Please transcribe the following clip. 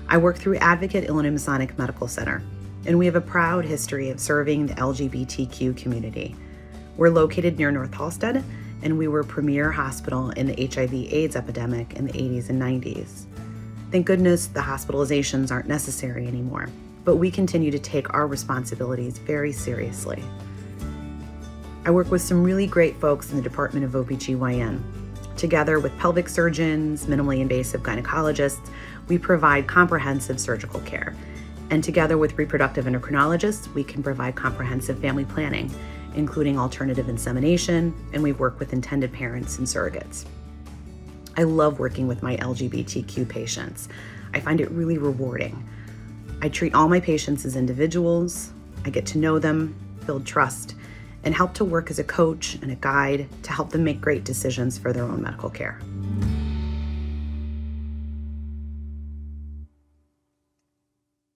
I work through Advocate Illinois Masonic Medical Center, and we have a proud history of serving the LGBTQ community. We're located near North Halstead, and we were a premier hospital in the HIV/AIDS epidemic in the 80s and 90s. Thank goodness the hospitalizations aren't necessary anymore, but we continue to take our responsibilities very seriously. I work with some really great folks in the Department of OB-GYN. Together with pelvic surgeons, minimally invasive gynecologists, we provide comprehensive surgical care. And together with reproductive endocrinologists, we can provide comprehensive family planning, including alternative insemination, and we work with intended parents and surrogates. I love working with my LGBTQ patients. I find it really rewarding. I treat all my patients as individuals. I get to know them, build trust, and help to work as a coach and a guide to help them make great decisions for their own medical care.